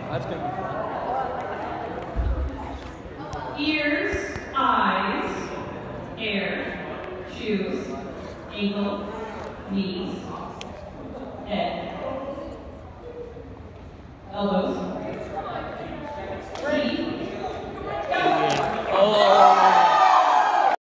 That's going to be fun. Ears, eyes, hair, shoes, ankle, knees, head, elbows,